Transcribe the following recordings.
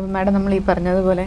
Madam നമ്മൾ ഈ പറഞ്ഞതുപോലെ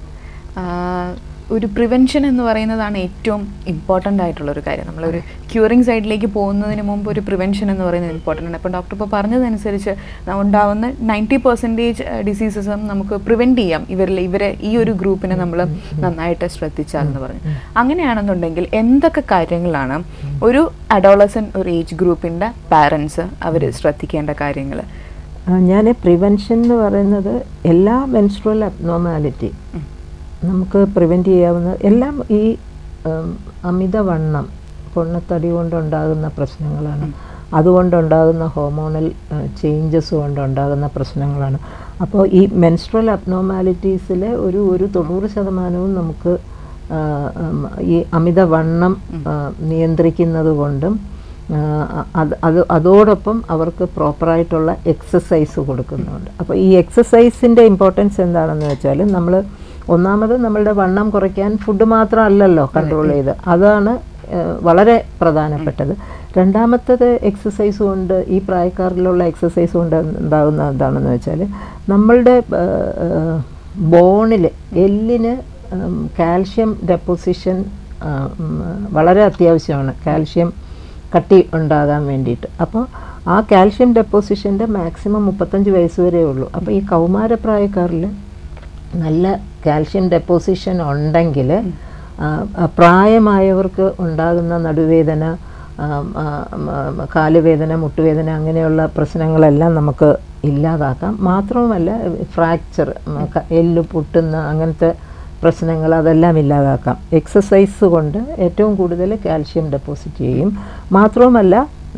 ഒരു പ്രിവെൻഷൻ എന്ന് പറയുന്നതാണ് ഏറ്റവും ഇമ്പോർട്ടൻ്റ് ആയിട്ടുള്ളൊരു കാര്യം. നമ്മളൊരു ക്യൂറിങ് സൈഡിലേക്ക് പോകുന്നതിന് മുമ്പ് ഒരു പ്രിവെൻഷൻ എന്ന് പറയുന്നത് ഇമ്പോർട്ടൻ്റ് ആണ്. അപ്പോൾ ഡോക്ടർ ഇപ്പോൾ പറഞ്ഞതനുസരിച്ച് ഉണ്ടാവുന്ന 90% ഡിസീസസും നമുക്ക് പ്രിവെൻറ്റ് ചെയ്യാം ഇവരെ ഈ ഒരു ഗ്രൂപ്പിനെ നമ്മൾ നന്നായിട്ട് ശ്രദ്ധിച്ചാൽ എന്ന് പറഞ്ഞു. അങ്ങനെയാണെന്നുണ്ടെങ്കിൽ എന്തൊക്കെ കാര്യങ്ങളാണ് ഒരു അഡോളസെൻ്റ് ഒരു ഏജ് ഗ്രൂപ്പിൻ്റെ പാരൻസ് അവർ ശ്രദ്ധിക്കേണ്ട കാര്യങ്ങൾ? ഞാൻ പ്രിവെൻഷൻ എന്ന് പറയുന്നത് എല്ലാ മെൻസ്ട്രുവൽ അബ്നോർമാലിറ്റി നമുക്ക് പ്രിവെൻറ്റ് ചെയ്യാവുന്ന എല്ലാം ഈ അമിതവണ്ണം പൊണ്ണത്തടി കൊണ്ടുണ്ടാകുന്ന പ്രശ്നങ്ങളാണ്. അതുകൊണ്ടുണ്ടാകുന്ന ഹോർമോണൽ ചേഞ്ചസ് കൊണ്ടുണ്ടാകുന്ന പ്രശ്നങ്ങളാണ്. അപ്പോൾ ഈ മെൻസ്ട്രുവൽ അബ്നോർമാലിറ്റീസിൽ ഒരു 90% നമുക്ക് ഈ അമിതവണ്ണം നിയന്ത്രിക്കുന്നത് കൊണ്ടും അതോടൊപ്പം അവർക്ക് പ്രോപ്പറായിട്ടുള്ള എക്സസൈസ് കൊടുക്കുന്നുണ്ട്. അപ്പോൾ ഈ എക്സസൈസിൻ്റെ ഇമ്പോർട്ടൻസ് എന്താണെന്ന് വെച്ചാൽ ഒന്നാമത് നമ്മളുടെ വണ്ണം കുറയ്ക്കാൻ ഫുഡ് മാത്രമല്ലല്ലോ കൺട്രോൾ ചെയ്ത്, അതാണ് വളരെ പ്രധാനപ്പെട്ടത്. രണ്ടാമത്തത് എക്സസൈസ് കൊണ്ട് ഈ പ്രായക്കാരിലുള്ള എക്സസൈസ് കൊണ്ട് ഉണ്ടാകുന്ന എന്താണെന്ന് വെച്ചാൽ നമ്മളുടെ ബോണിൽ എല്ലിന് കാൽഷ്യം ഡെപ്പോസിഷൻ വളരെ അത്യാവശ്യമാണ്, കാൽഷ്യം കട്ടി ഉണ്ടാകാൻ വേണ്ടിയിട്ട്. അപ്പോൾ ആ കാൽഷ്യം ഡെപ്പോസിഷൻ്റെ മാക്സിമം 35 വയസ്സ് വരെ ഉള്ളൂ. അപ്പോൾ ഈ കൗമാരപ്രായക്കാരിൽ നല്ല കാൽഷ്യം ഡെപ്പോസിഷൻ ഉണ്ടെങ്കിൽ പ്രായമായവർക്ക് ഉണ്ടാകുന്ന നടുവേദന, കാലുവേദന, മുട്ടുവേദന അങ്ങനെയുള്ള പ്രശ്നങ്ങളെല്ലാം നമുക്ക് ഇല്ലാതാക്കാം. മാത്രവുമല്ല ഫ്രാക്ചർ, എല്ല് പൊട്ടുന്ന അങ്ങനത്തെ പ്രശ്നങ്ങൾ അതെല്ലാം ഇല്ലാതാക്കാം. എക്സസൈസ് കൊണ്ട് ഏറ്റവും കൂടുതൽ കാൽഷ്യം ഡെപ്പോസിറ്റ് ചെയ്യും. മാത്രവുമല്ല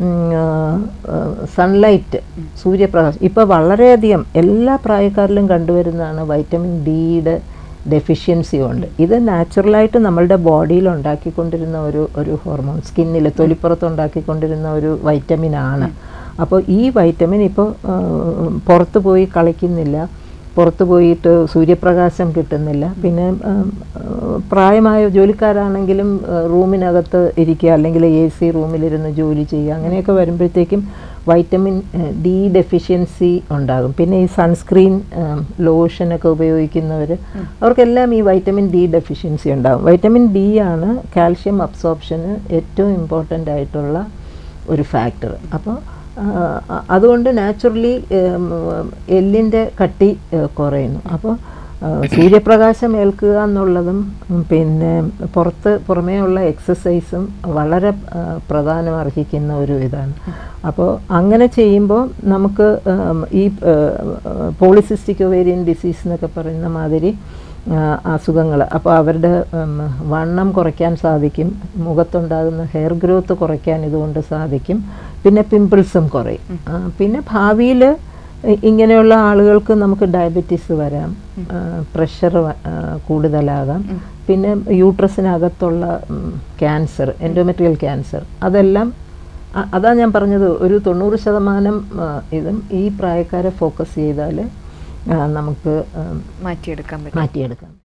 സൺലൈറ്റ്, സൂര്യപ്രകാശം ഇപ്പോൾ വളരെയധികം എല്ലാ പ്രായക്കാരിലും കണ്ടുവരുന്നതാണ് വൈറ്റമിൻ ഡിയുടെ ഡെഫിഷ്യൻസി കൊണ്ട്. ഇത് നാച്ചുറലായിട്ട് നമ്മളുടെ ബോഡിയിൽ ഉണ്ടാക്കിക്കൊണ്ടിരുന്ന ഒരു ഹോർമോൺ, സ്കിന്നിൽ തൊലിപ്പുറത്ത് ഉണ്ടാക്കിക്കൊണ്ടിരുന്ന ഒരു വൈറ്റമിനാണ്. അപ്പോൾ ഈ വൈറ്റമിൻ ഇപ്പോൾ പുറത്ത് പോയി കളിക്കുന്നില്ല, പുറത്ത് പോയിട്ട് സൂര്യപ്രകാശം കിട്ടുന്നില്ല. പിന്നെ പ്രായമായ ജോലിക്കാരാണെങ്കിലും റൂമിനകത്ത് ഇരിക്കുക, അല്ലെങ്കിൽ AC റൂമിലിരുന്ന് ജോലി ചെയ്യുക, അങ്ങനെയൊക്കെ വരുമ്പോഴത്തേക്കും വൈറ്റമിൻ ഡി ഡെഫിഷ്യൻസി ഉണ്ടാകും. പിന്നെ ഈ സൺസ്ക്രീൻ ലോഷനൊക്കെ ഉപയോഗിക്കുന്നവർ അവർക്കെല്ലാം ഈ വൈറ്റമിൻ ഡി ഡെഫിഷ്യൻസി ഉണ്ടാകും. വൈറ്റമിൻ ഡി ആണ് കാൽഷ്യം അബ്സോർപ്ഷന് ഏറ്റവും ഇമ്പോർട്ടൻ്റ് ആയിട്ടുള്ള ഒരു ഫാക്ടർ. അപ്പോൾ അതുകൊണ്ട് നാച്ചുറലി എല്ലിൻ്റെ കട്ടി കുറയുന്നു. അപ്പോൾ സൂര്യപ്രകാശം ഏൽക്കുക എന്നുള്ളതും പിന്നെ പുറമേ ഉള്ള എക്സസൈസും വളരെ പ്രാധാന്യം അർഹിക്കുന്ന ഒരു ഇതാണ്. അപ്പോൾ അങ്ങനെ ചെയ്യുമ്പോൾ നമുക്ക് ഈ പോളിസിസ്റ്റിക് ഒവേരിയൻ ഡിസീസ് എന്നൊക്കെ പറയുന്ന മാതിരി അസുഖങ്ങൾ, അപ്പോൾ അവരുടെ വണ്ണം കുറയ്ക്കാൻ സാധിക്കും, മുഖത്തുണ്ടാകുന്ന ഹെയർ ഗ്രോത്ത് കുറയ്ക്കാൻ ഇതുകൊണ്ട് സാധിക്കും. പിന്നെ പിമ്പിൾസും കുറയും. പിന്നെ ഭാവിയിൽ ഇങ്ങനെയുള്ള ആളുകൾക്ക് നമുക്ക് ഡയബറ്റീസ് വരാം, പ്രഷർ കൂടുതലാകാം, പിന്നെ യൂട്രസിനകത്തുള്ള ക്യാൻസർ, എൻഡോമെട്രിയൽ ക്യാൻസർ, അതെല്ലാം അതാണ് ഞാൻ പറഞ്ഞത്. ഒരു 90% ഇതും ഈ പ്രായക്കാരെ ഫോക്കസ് ചെയ്താൽ നമുക്ക് മാറ്റിയെടുക്കാം.